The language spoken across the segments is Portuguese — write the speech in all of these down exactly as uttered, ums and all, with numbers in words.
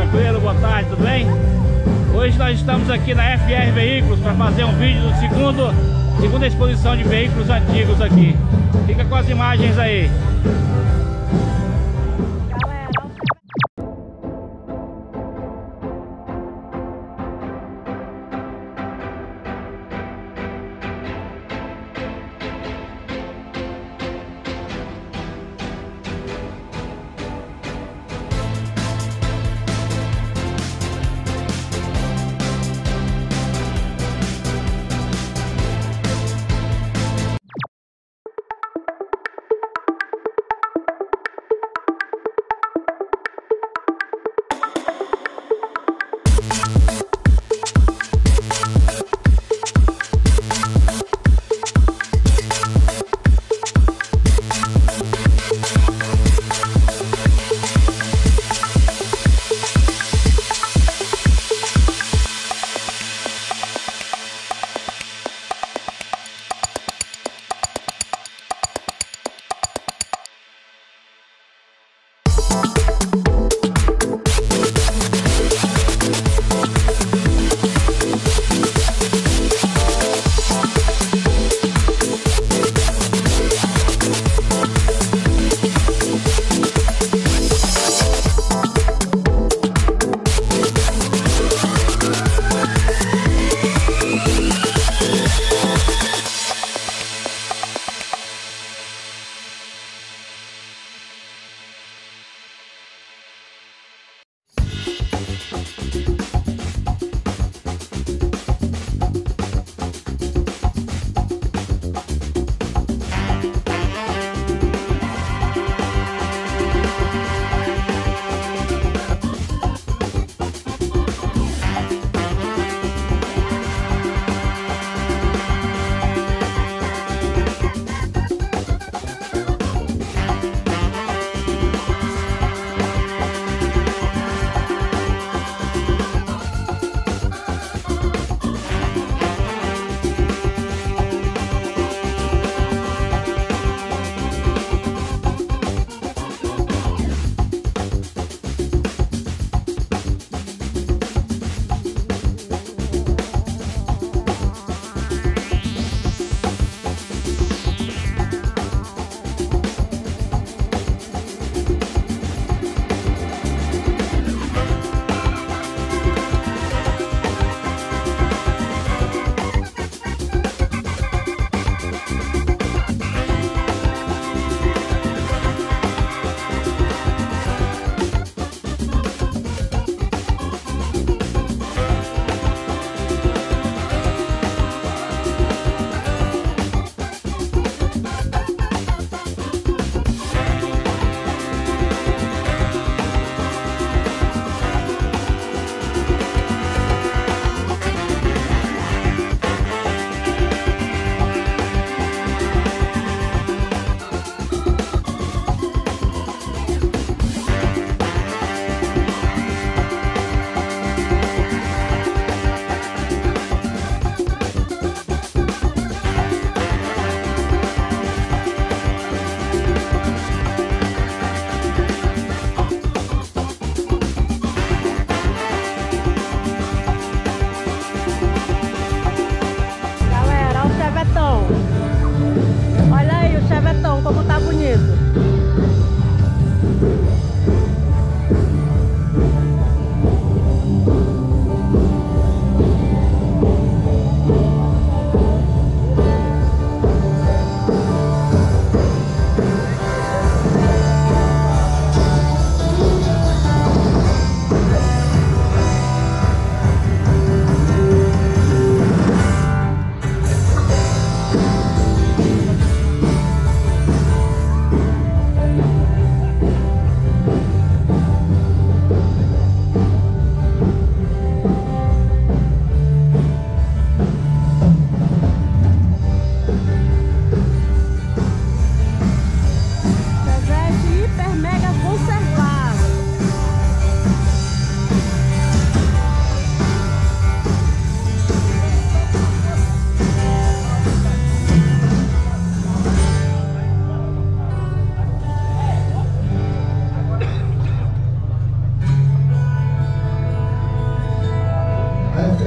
tranquilo, boa tarde, tudo bem? Hoje nós estamos aqui na F R Veículos para fazer um vídeo do segundo, segunda exposição de veículos antigos aqui. Fica com as imagens aí.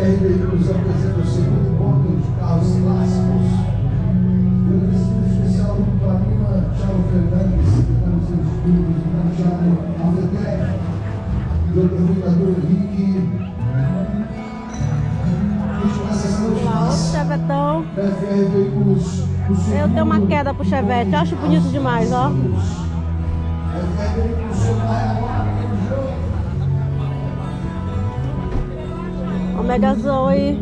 R Veículos apresenta o segundo encontro de carros clássicos. Agradecimento especial para a Lima, Thiago Fernandes, secretário de Serviços Públicos, Thiago Alfredec, doutor Governador Henrique. Lá, outro chevetão. F R Veículos. Eu tenho uma queda pro chevette, eu acho bonito demais, ó. Omega Zoe.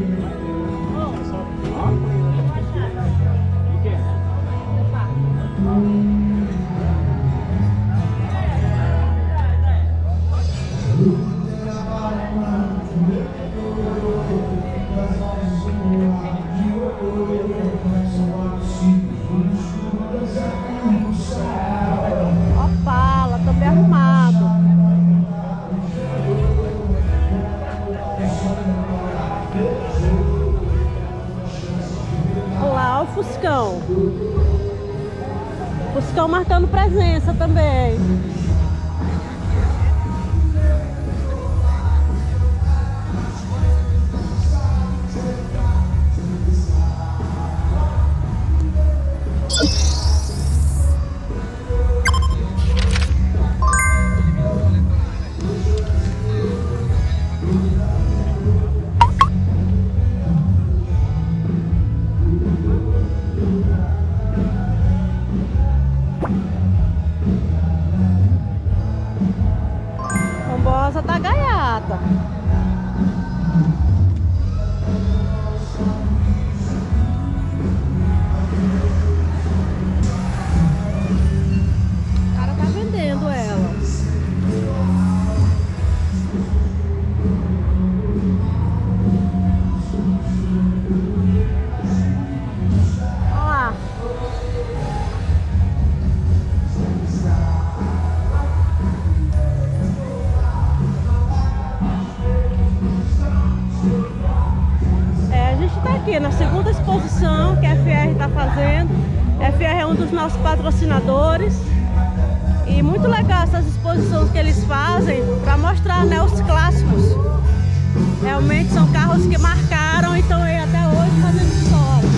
Opala, tô bem arrumado. Olha lá, o Fuscão. Fuscão marcando presença também. Bombosa tá gaiata. O cara tá vendendo ela. Olha lá. Aqui na segunda exposição que a F R está fazendo. A F R é um dos nossos patrocinadores e muito legal essas exposições que eles fazem para mostrar, né, os clássicos. Realmente são carros que marcaram e estão aí até hoje fazendo história.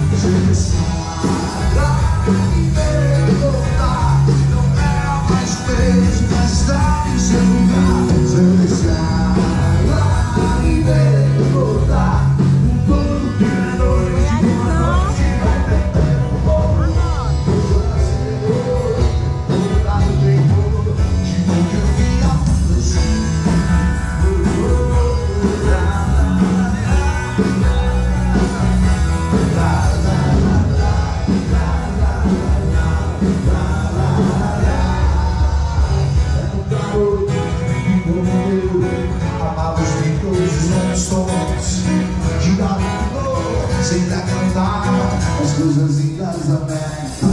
Senta cantar as coisas lindas da América.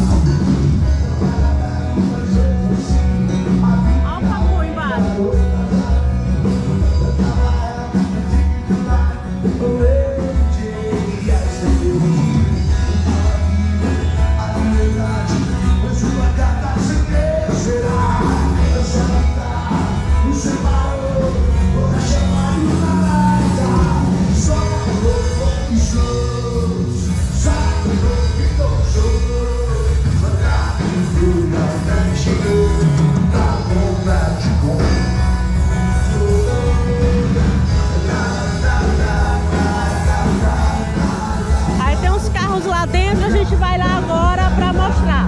Olha o papo embaixo. A gente vai lá agora para mostrar.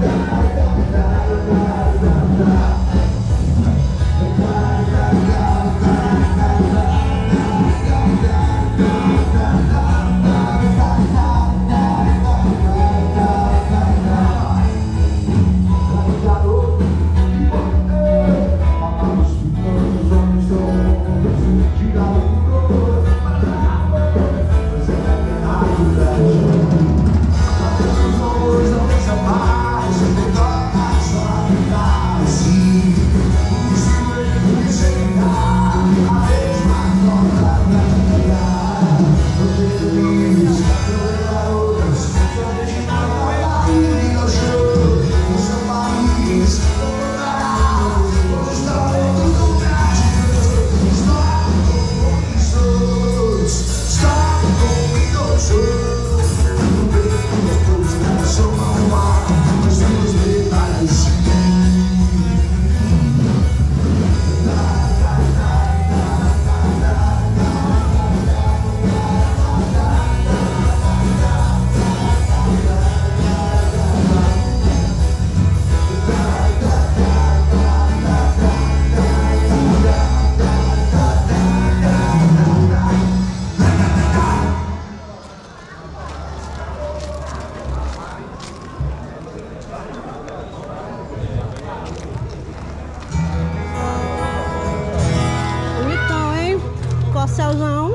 Corcelzão.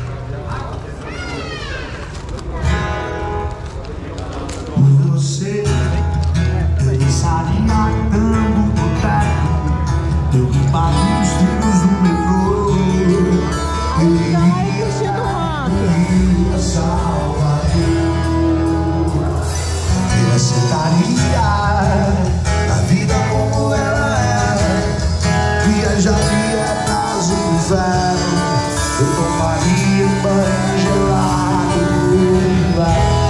Você pensaria andando do teto, derrubar os fios do metrô. Iria Salvador, eu aceitaria a vida como ela é, viajaria atrás do inverno, eu tomaria banho gelado no inverno.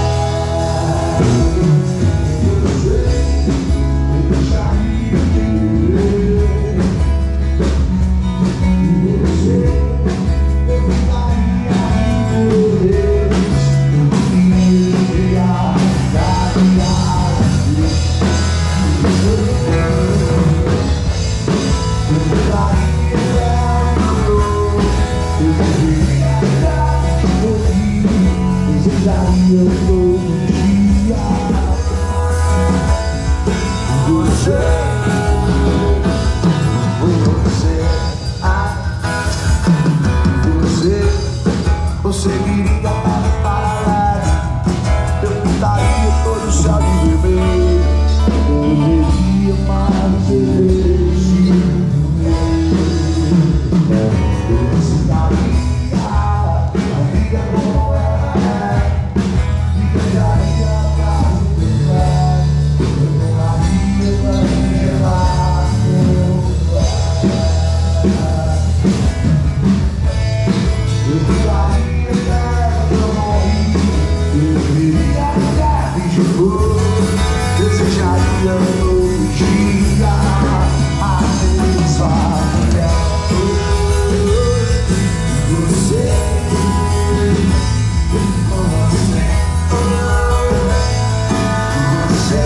Você queria para o paralelo, eu pintaria todo o céu de vermelho, eu beberia mais cerveja, eu ensinaria a vida como ela é, viajaria atrás do inverno, eu tomaria banho gelado. Desejaria todo dia a mesma mulher. Você, você,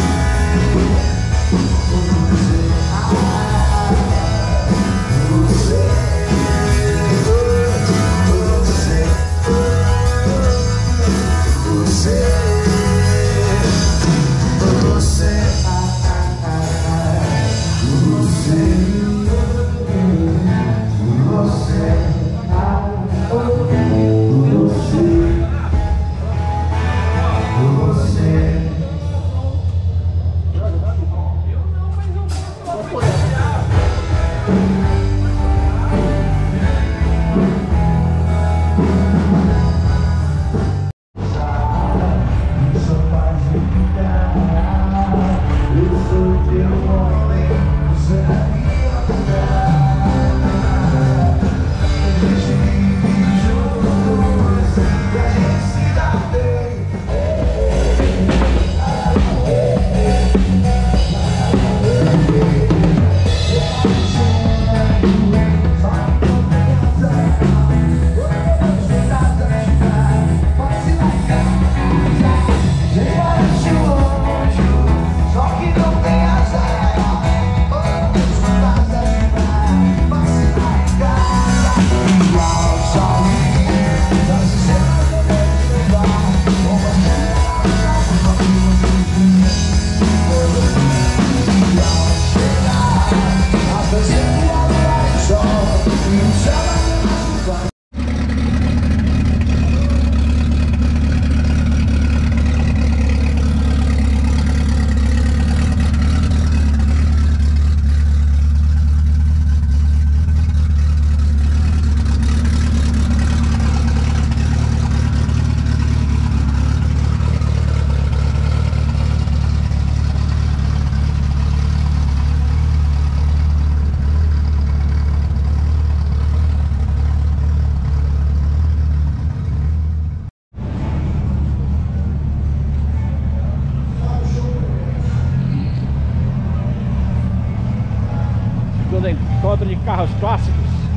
Encontro de carros clássicos.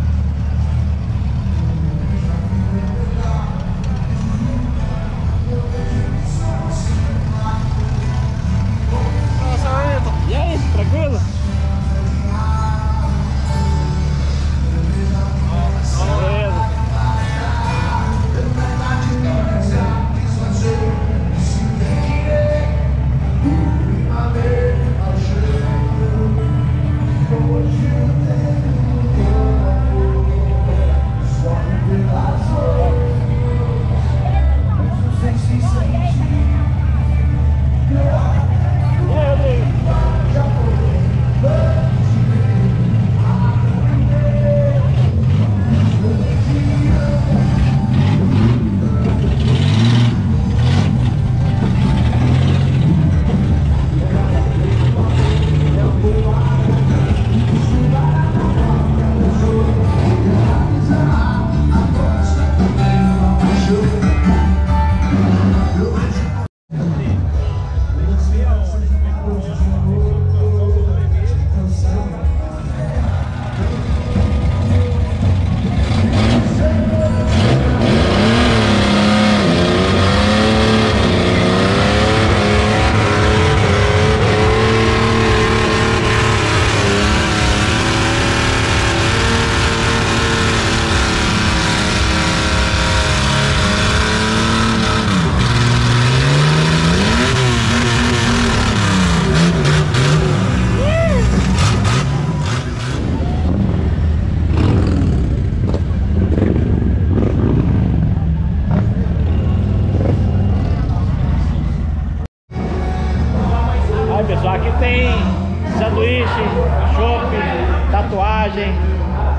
E aí, tranquilo? Hoje eu tenho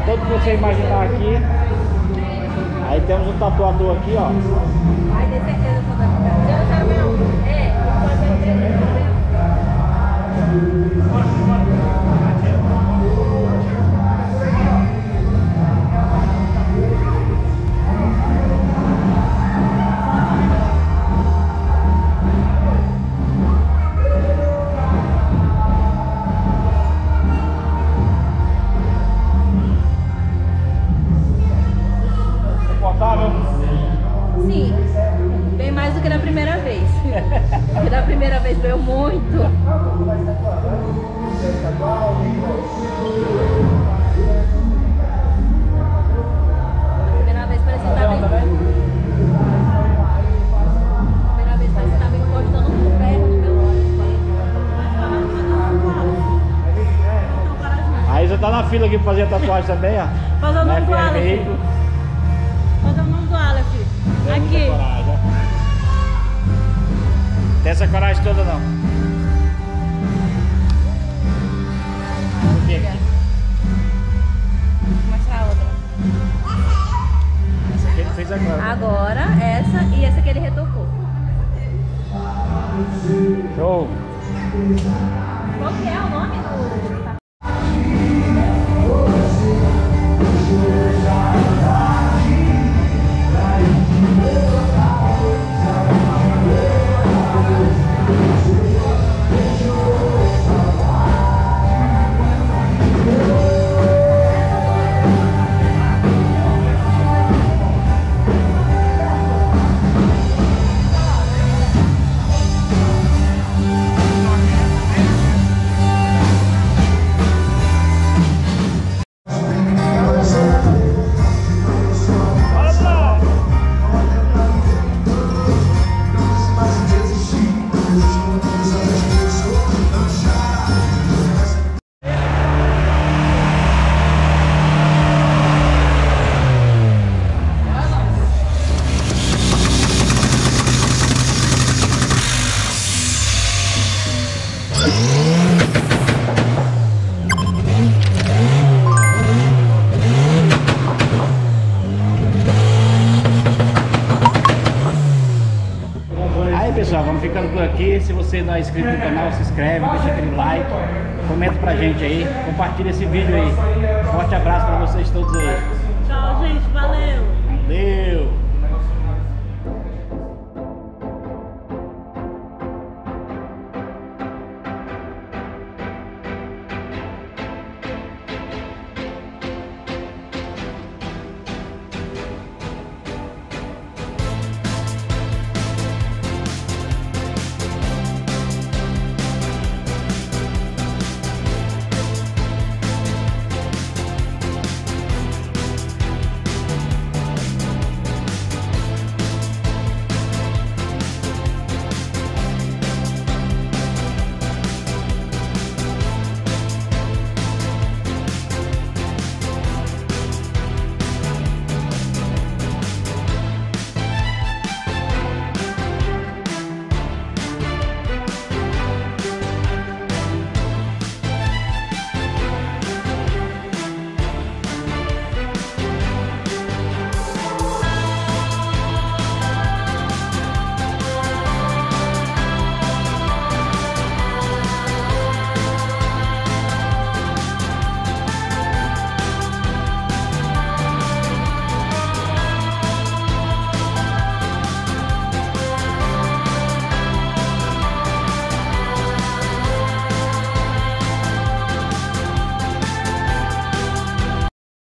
tudo que você imaginar aqui. Aí temos um tatuador aqui, ó. Ai, tem certeza que eu vou dar. Já não sabe não. É, pode ser. Sim, bem mais do que na primeira vez. Porque da primeira vez doeu muito. Primeira vez parecia que tava Primeira vez parecia que tava encostando um ferro no meu olho. Aí você tá na fila aqui pra fazer a tatuagem também, ó. Fazer o nome do Aleph. Veículo. Fazer o nome do Aleph. Aqui. Coragem, tem essa coragem toda não. Vou mostrar a outra. Essa aqui ele fez agora. Agora, essa e essa que ele retocou. Show! Qual que é o nome do... Pessoal, vamos ficando por aqui. Se você não é inscrito no canal, se inscreve, deixa aquele like, comenta pra gente aí, compartilha esse vídeo aí. Forte abraço pra vocês todos aí.